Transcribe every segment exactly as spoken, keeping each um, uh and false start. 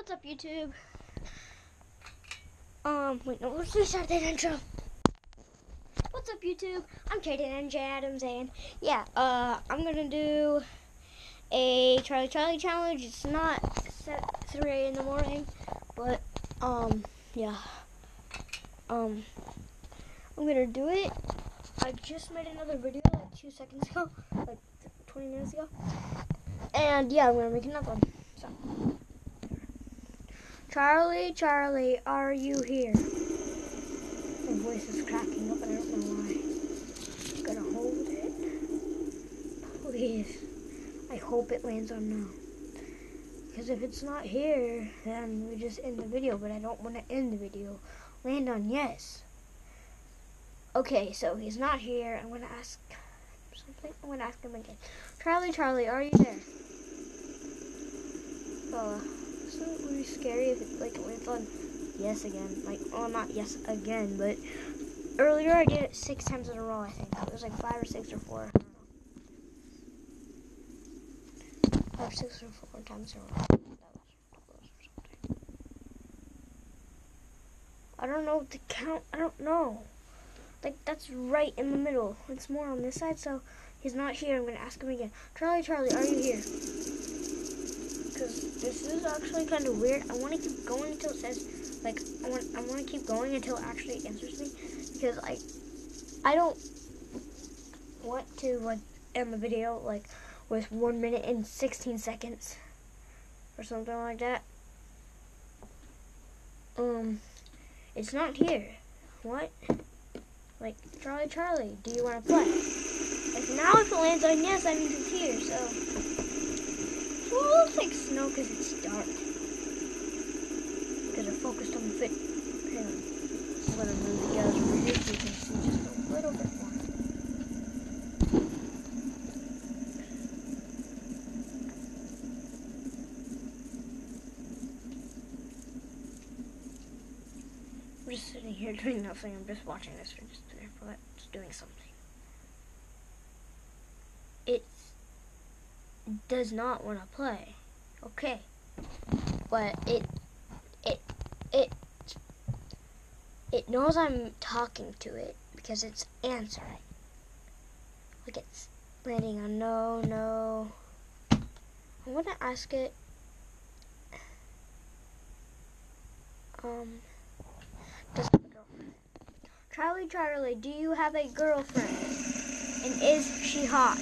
What's up, YouTube? Um, wait, no, let's restart that intro. What's up, YouTube? I'm Kaden N J Adams, and yeah, uh, I'm gonna do a Charlie Charlie challenge. It's not set three in the morning, but um, yeah, um, I'm gonna do it. I just made another video like two seconds ago, like twenty minutes ago, and yeah, I'm gonna make another one. So. Charlie, Charlie, are you here? My voice is cracking up and I don't know why. I'm gonna hold it. Please. I hope it lands on no. Because if it's not here, then we just end the video, but I don't want to end the video. Land on yes. Okay, so he's not here. I'm gonna ask something. I'm gonna ask him again. Charlie, Charlie, are you there? Uh, It would be scary if it like went on yes again. Like, well, not yes again, but earlier I did it six times in a row. I think it was like five or six or four. I don't know. Five, or six or four times in a row. I don't know what to count. I don't know. Like, that's right in the middle. It's more on this side, so he's not here. I'm gonna ask him again. Charlie, Charlie, are you here? Because this is actually kind of weird. I want to keep going until it says, like, I want I want to keep going until it actually answers me, because I I don't want to like end the video like with one minute and sixteen seconds or something like that. Um, it's not here. What? Like, Charlie, Charlie, do you want to play? Like, now if it lands on yes, that means it's here. So. Well, it looks like snow because it's dark. Because I focused on the fit. Hang on. I'm going to move the guys over here so you can see just a little bit more. I'm just sitting here doing nothing. I'm just watching this for just, for just doing something. It does not want to play. Okay, but it it it it knows I'm talking to it because it's answering. Like, it's landing on no, no. I'm gonna ask it. Um, does it have a girlfriend? Charlie, Charlie, do you have a girlfriend? And is she hot?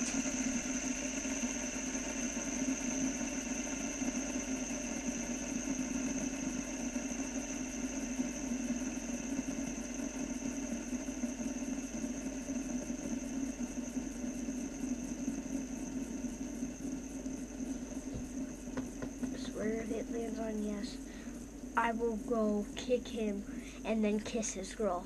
If it lands on yes, I will go kick him and then kiss his girl.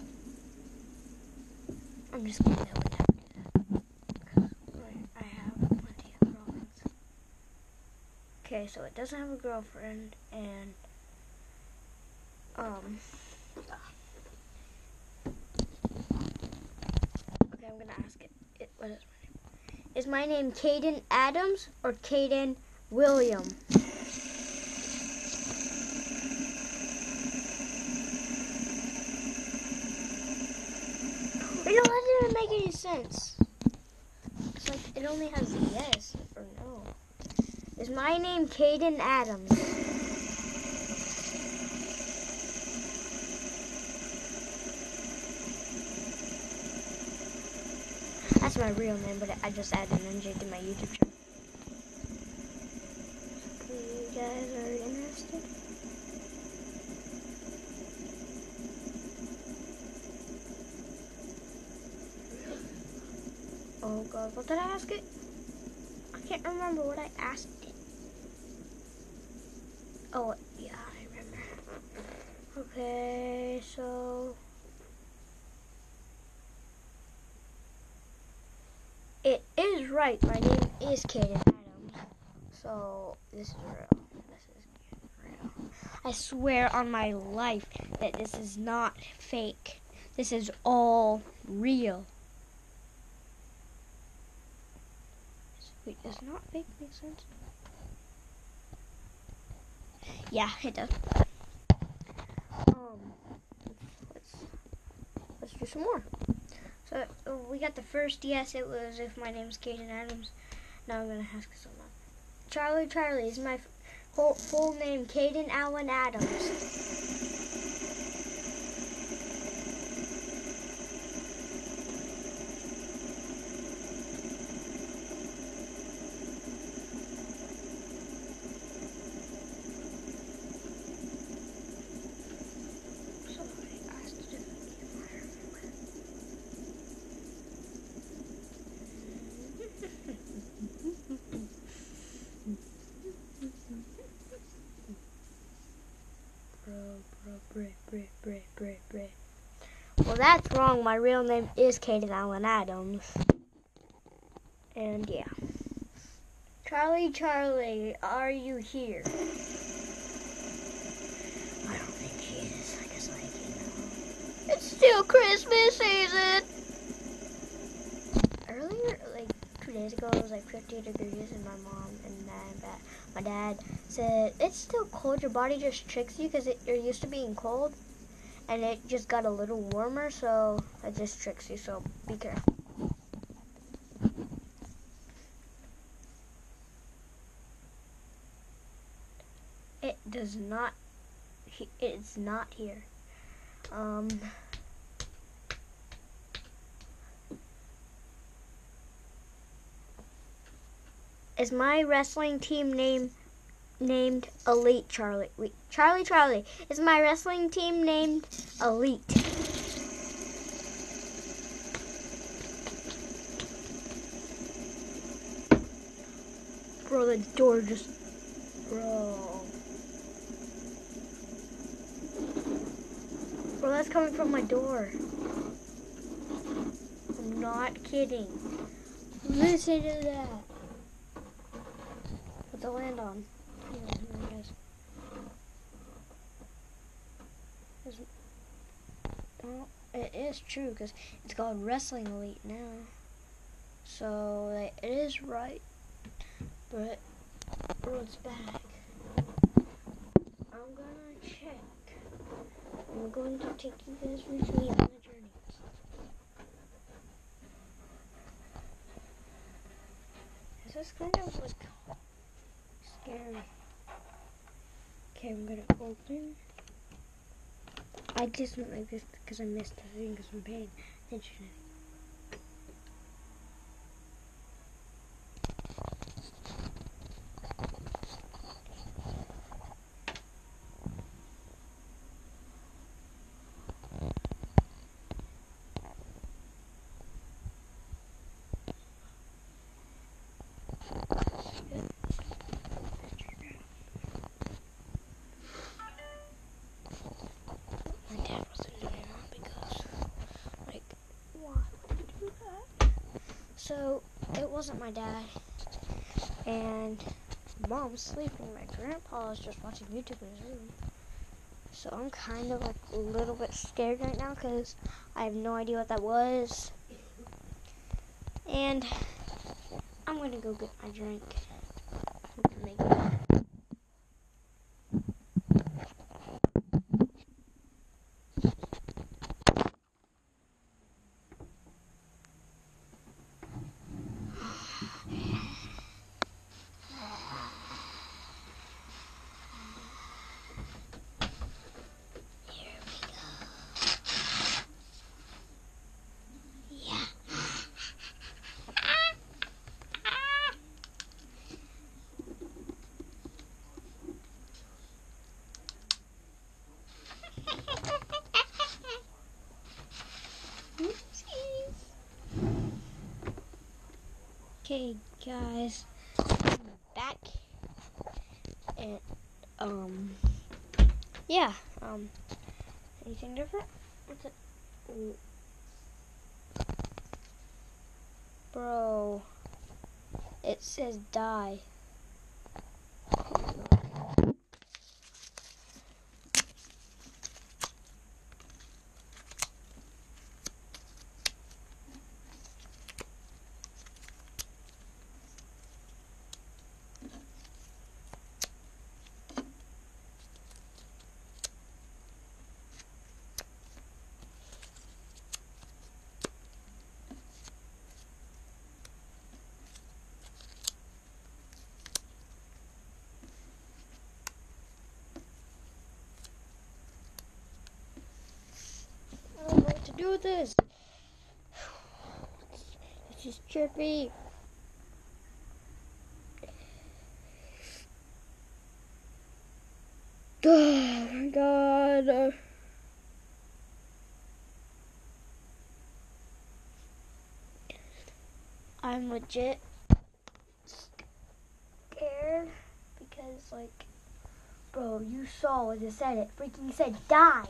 I'm just kidding. I would never do that. I have plenty of girlfriends. Okay, so it doesn't have a girlfriend, and um. Okay, I'm gonna ask it. it what is my name? Is my name Kaden Adams or Kaden William? You know, that didn't make any sense. It's like it only has yes or no. Is my name Kaden Adams? That's my real name, but I just added an N J to my YouTube channel. So you guys are interested? Oh God, what did I ask it? I can't remember what I asked it. Oh, yeah, I remember. Okay, so it is right. My name is Kaden Adams. So this is real. This is real. I swear on my life that this is not fake. This is all real. Wait, does not fake make sense? Yeah, it does. Um, let's let's do some more. So uh, we got the first yes. It was if my name's Caden Adams. Now I'm gonna ask someone. Charlie Charlie is my full, full name. Caden Allen Adams. Well, that's wrong. My real name is Caden Allen Adams. And yeah. Charlie, Charlie, are you here? I don't think he is. I guess I can know. It's still Christmas season. Earlier, like two days ago, it was like fifty degrees, and my mom and dad, my dad said, it's still cold. Your body just tricks you because you're used to being cold. And it just got a little warmer, so it just tricks you, so be careful. It does not, it's not here. Um, is my wrestling team name named Elite Charlie? Wait, Charlie Charlie, is my wrestling team named Elite? Bro, the door just, bro. Bro, that's coming from my door. I'm not kidding. Listen to that. What's it land on? Here, here it is. It's, oh, it is true because it's called Wrestling Elite now. So like, it is right. But bro, it's back. I'm gonna check. I'm going to take you guys with me on the journey. This is kind of like scary. Okay, I'm gonna open. I just went like this because I missed the thing because I'm paying attention. So, it wasn't my dad, and mom's sleeping. My grandpa is just watching YouTube in his room. So I'm kind of like a little bit scared right now because I have no idea what that was. And I'm going to go get my drink. Make it. Okay, guys, I'm back, and um, yeah, um, anything different? What's it? Ooh. Bro, it says die. do this. This is trippy. Oh my god. I'm legit scared because, like, bro, you saw what it said. It freaking said die.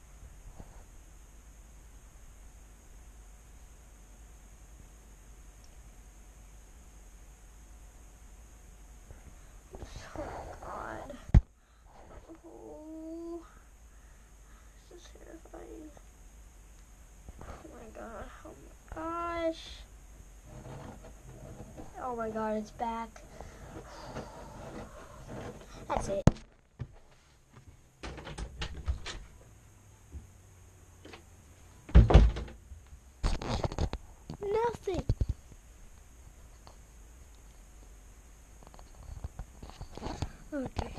Oh god. Oh, this is terrifying. Oh my god. Oh my gosh. Oh my god, it's back. That's it. Nothing. Okay.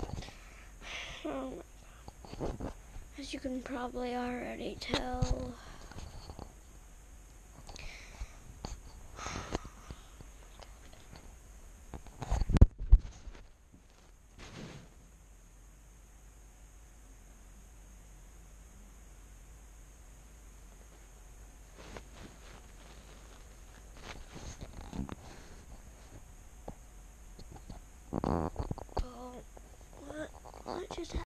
Oh my god. As you can probably already tell,